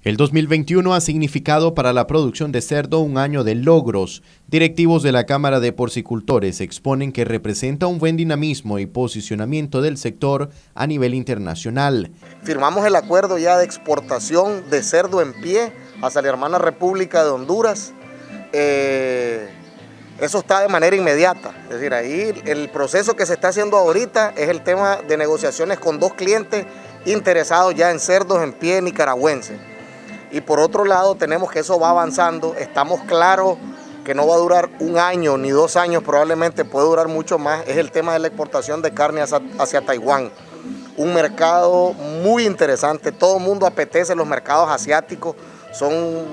El 2021 ha significado para la producción de cerdo un año de logros. Directivos de la Cámara de Porcicultores exponen que representa un buen dinamismo y posicionamiento del sector a nivel internacional. Firmamos el acuerdo ya de exportación de cerdo en pie hacia la hermana República de Honduras. Eso está de manera inmediata. Es decir, ahí el proceso que se está haciendo ahorita es el tema de negociaciones con 2 clientes interesados ya en cerdos en pie nicaragüenses. Y por otro lado tenemos que eso va avanzando, estamos claros que no va a durar 1 año ni 2 años, probablemente puede durar mucho más, es el tema de la exportación de carne hacia Taiwán. Un mercado muy interesante, todo el mundo apetece los mercados asiáticos, son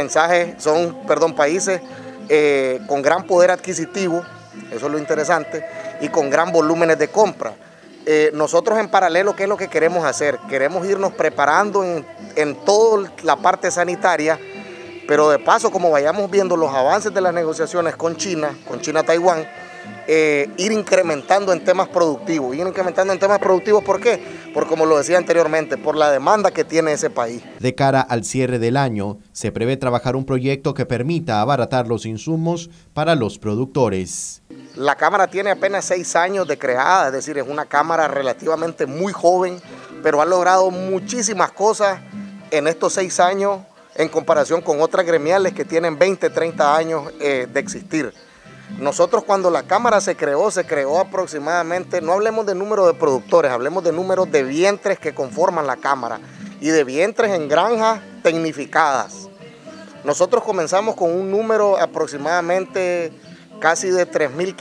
países con gran poder adquisitivo, eso es lo interesante, y con gran volúmenes de compra. Nosotros en paralelo, ¿qué es lo que queremos hacer? Queremos irnos preparando en toda la parte sanitaria, pero de paso, como vayamos viendo los avances de las negociaciones con China-Taiwán, ir incrementando en temas productivos. ¿Por qué? Porque como lo decía anteriormente, por la demanda que tiene ese país. De cara al cierre del año, se prevé trabajar un proyecto que permita abaratar los insumos para los productores. La Cámara tiene apenas 6 años de creada, es decir, es una Cámara relativamente muy joven, pero ha logrado muchísimas cosas en estos 6 años en comparación con otras gremiales que tienen 20, 30 años de existir. Nosotros cuando la Cámara se creó aproximadamente, no hablemos de número de productores, hablemos de números de vientres que conforman la Cámara y de vientres en granjas tecnificadas. Nosotros comenzamos con un número aproximadamente casi de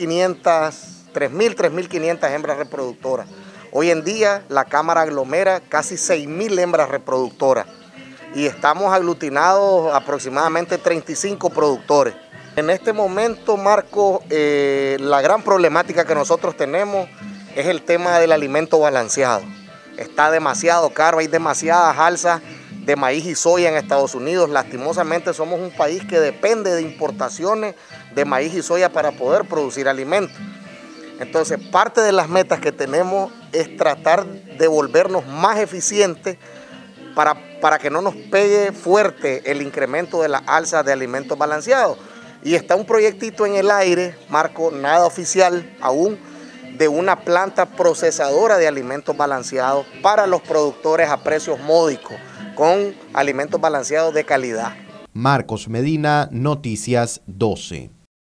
3.500 hembras reproductoras. Hoy en día la Cámara aglomera casi 6.000 hembras reproductoras y estamos aglutinados aproximadamente 35 productores. En este momento, Marco, la gran problemática que nosotros tenemos es el tema del alimento balanceado. Está demasiado caro, hay demasiadas alzas de maíz y soya en Estados Unidos. Lastimosamente somos un país que depende de importaciones de maíz y soya para poder producir alimentos. Entonces, parte de las metas que tenemos es tratar de volvernos más eficientes para que no nos pegue fuerte el incremento de la alza de alimentos balanceados. Y está un proyectito en el aire, Marco, nada oficial aún, de una planta procesadora de alimentos balanceados para los productores a precios módicos, con alimentos balanceados de calidad. Marcos Medina, Noticias 12.